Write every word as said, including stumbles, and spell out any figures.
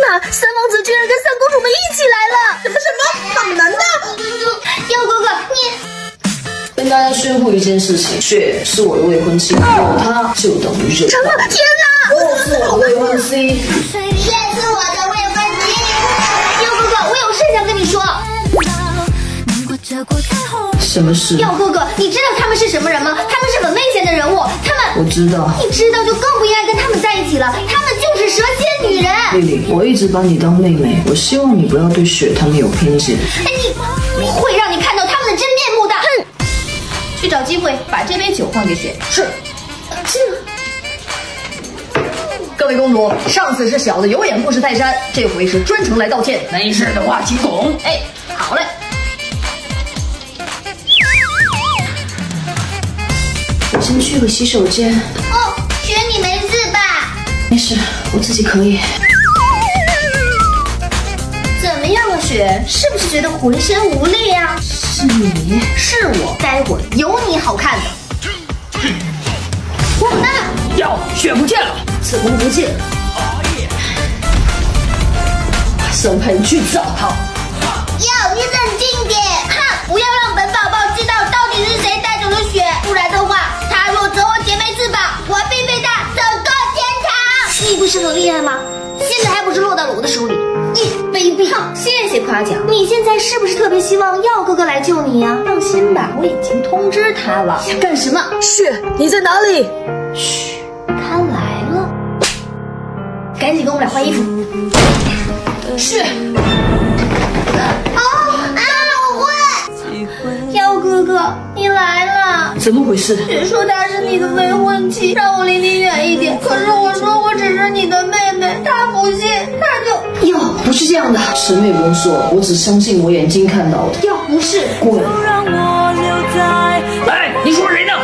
哪，三王子居然跟三公主们一起来了！什么什么？怎么能呢？ 耀哥哥，你。 跟大家宣布一件事情，雪是我的未婚妻，有她就等于有。 成了！天哪！ 我是我的未婚妻， 雪是我的未婚妻。耀哥哥，我有事想跟你说。 什么事？ 耀哥哥，你知道他们是什么人吗？他们是很危险的人物，他们…… 我知道。 你知道就更不应该跟他们在一起了，他们就是蛇蝎女人。 丽丽，我一直把你当妹妹，我希望你不要对雪他们有偏见。 哎，你我会让你看到他们的真面目的。哼！ 去找机会把这杯酒换给雪。 是。 各位公主，上次是小的有眼不识泰山，这回是专程来道歉。没事的话，请拱。哎，好嘞。 我先去个洗手间。 哦，雪，你没事吧？ 没事，我自己可以。 怎么样了，雪？是不是觉得浑身无力呀？ 是你，是我，待会儿有你好看的。 我呢？ 哟，雪不见了， 怎么不见了？马上派人去找他。 哟，你冷静点，哼！不要让本宝宝知道到底是谁带走了雪，不然的话，他若折我姐妹翅膀，我必被他整个天堂。你不是很厉害吗？现在还不是落到了我的手里。 你卑鄙！哼，谢谢夸奖。你现在是不是特别希望耀哥哥来救你呀？ 放心吧，我已经通知他了。 想干什么？ 雪，你在哪里？ 嘘，他来了， 赶紧跟我们俩换衣服。 是。 啊啊！我会。耀哥哥，你来了。 怎么回事？ 雪说她是你的未婚妻，让我离你远一点。可是我说我只是你的妹妹，她不信，她就。 哟，不是这样的，什么也不用说，我只相信我眼睛看到的。 要不是滚！ 哎，你说谁呢？